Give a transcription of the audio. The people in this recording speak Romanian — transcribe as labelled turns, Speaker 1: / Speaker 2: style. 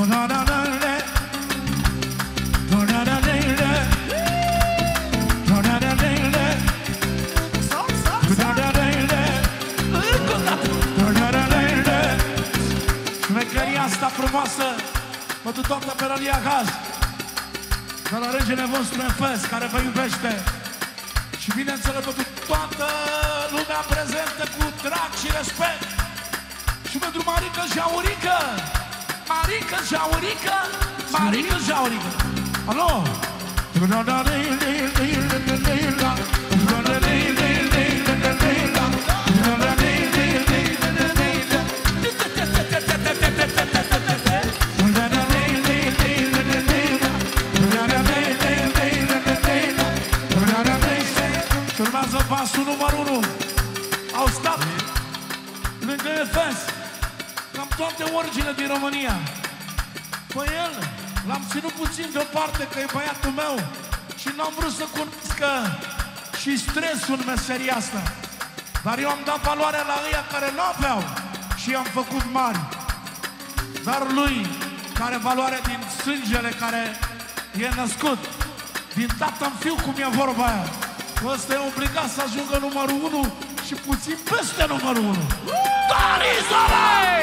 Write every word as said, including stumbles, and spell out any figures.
Speaker 1: Șmecheria asta frumoasă pentru toată Perălia Gaz, de la regele vostru Efes, care vă iubește. Și bineînțeles pentru toată lumea prezentă cu drag și respect. Și pentru Marica Jaurică, Marica Jaurică, Marica Jaurică. Alo? Și urmează pasul numărul unu. Au stat lângă Efes cam toate origine din România. Pe el l-am ținut puțin deoparte, că e băiatul meu și n-am vrut să cunoască și stresul în meseria asta. Dar eu am dat valoarea la ăia care nu aveau și i-am făcut mari. Dar lui, care valoarea din sângele care e născut, din tată în fiu, cum e vorba aia, ăsta e obligat să ajungă numărul unu și puțin peste numărul unu. Dorizole!